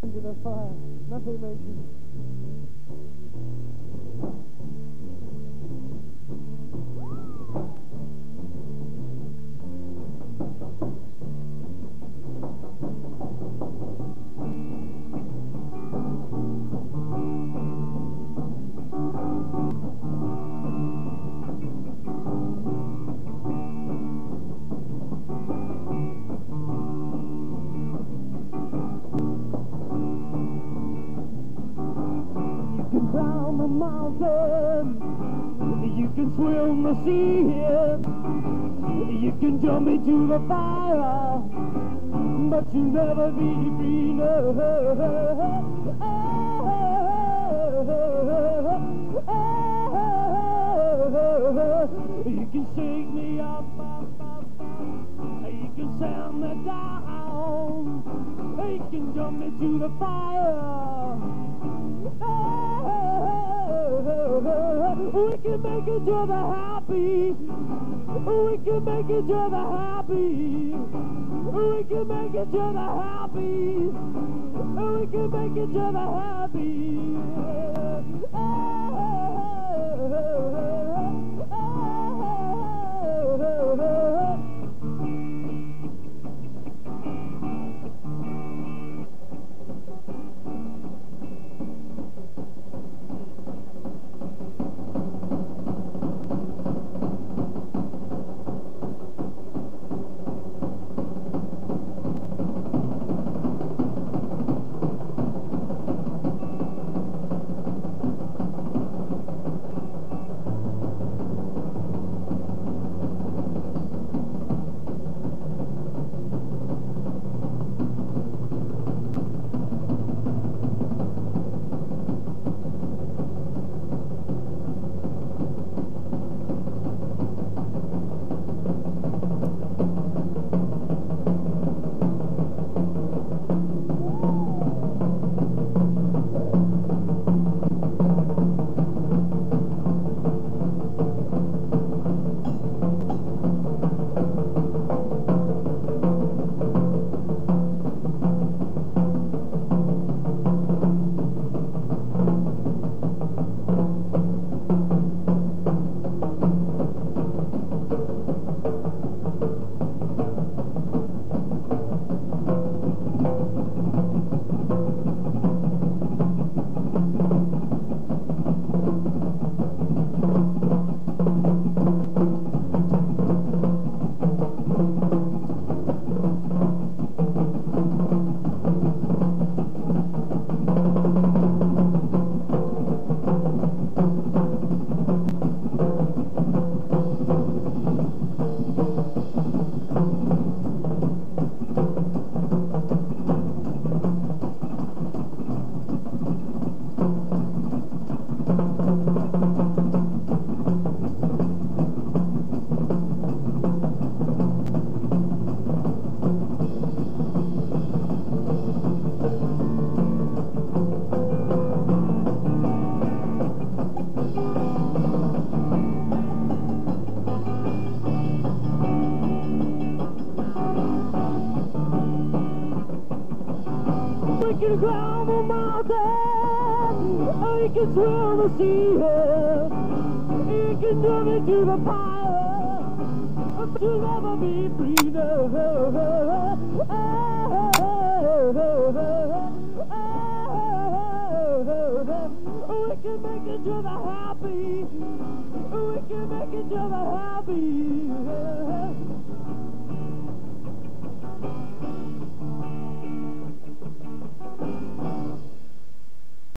Into the fire, nothing makes you. You can swim the sea here, you can jump into the fire, but you'll never be free. No. You can shake me up, you can sound me down, you can jump into the fire. We can make each other happy. We can make each other happy. We can make each other happy. We can make each other happy. can climb a mountain, or you can swim the sea. You can jump into the fire, but you'll never be free. No. We can make each other happy. We can make each other happy.